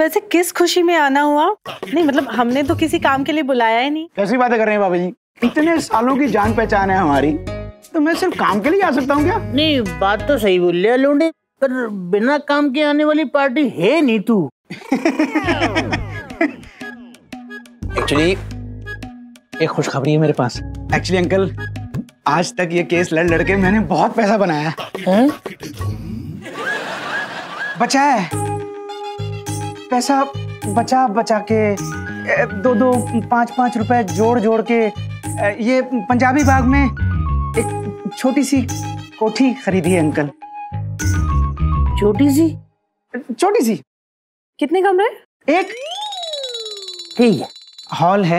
वैसे किस खुशी में आना हुआ? नहीं मतलब हमने तो किसी काम के लिए बुलाया ही नहीं। कैसी बातें कर रहे हैं बाबा जी? इतने सालों की जान पहचान है हमारी, तो मैं सिर्फ काम के लिए आ सकता हूँ क्या? नहीं, बात तो सही बोल रहे लौंडे, पर बिना काम के आने वाली पार्टी है नहीं तू। एक्चुअली एक खुशखबरी है मेरे पास। एक्चुअली अंकल, आज तक ये केस लड़ लड़के मैंने बहुत पैसा बनाया है। बचा है पैसा, बचा बचा के 2-2, 5-5 रुपए जोड़ जोड़ के ये पंजाबी बाग में एक छोटी सी कोठी खरीदी है अंकल। छोटी सी? छोटी सी। कितने कमरे? एक ठीक है। हॉल है,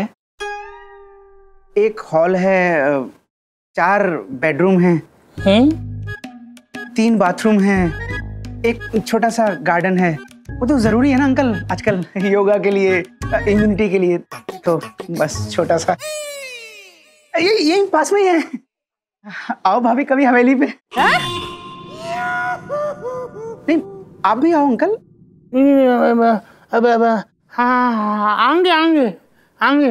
एक हॉल है, 4 बेडरूम हैं, 3 बाथरूम हैं, एक छोटा सा गार्डन है। वो तो जरूरी है ना अंकल, आजकल योगा के लिए, इम्यूनिटी के लिए, तो बस छोटा सा ये पास में ही है। आओ भाभी कभी हवेली पे। नहीं आप भी आओ अंकल। अब हाँ, आएंगे आएंगे आएंगे।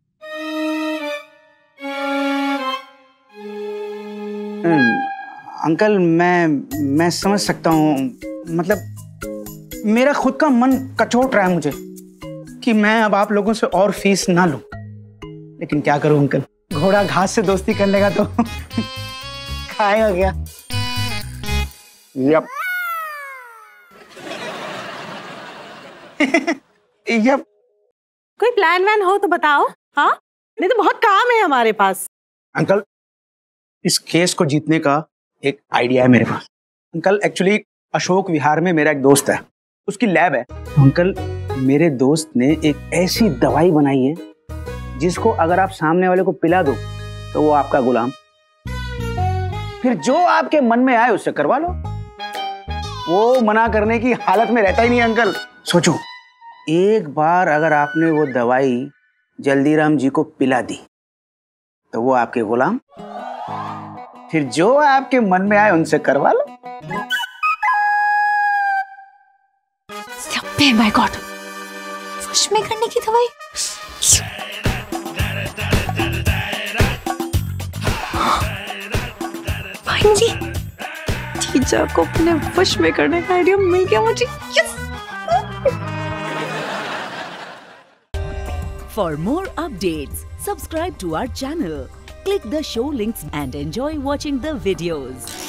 अंकल मैं समझ सकता हूँ, मतलब मेरा खुद का मन कचोट रहा है मुझे कि मैं अब आप लोगों से और फीस ना लूं, लेकिन क्या करूं अंकल, घोड़ा घास से दोस्ती कर लेगा तो खाएगा क्या? यप। यप। कोई प्लान वैन हो तो बताओ। हाँ, नहीं तो बहुत काम है हमारे पास। अंकल, इस केस को जीतने का एक आइडिया है मेरे पास। अंकल एक्चुअली अशोक विहार में मेरा एक दोस्त है, उसकी लैब है। अंकल मेरे दोस्त ने एक ऐसी दवाई बनाई है जिसको अगर आप सामने वाले को पिला दो तो वो आपका गुलाम, फिर जो आपके मन में आए उससे करवा लो, वो मना करने की हालत में रहता ही नहीं अंकल। सोचो, एक बार अगर आपने वो दवाई जल्दीराम जी को पिला दी तो वो आपके गुलाम, फिर जो आपके मन में आए उनसे करवा लो। माय गॉड, वश में करने की दवाई। फाइनली जीजा को अपने वश में करने का आइडिया मिल गया मुझे। Yes. For more updates, subscribe to our channel, click the show links and enjoy watching the videos.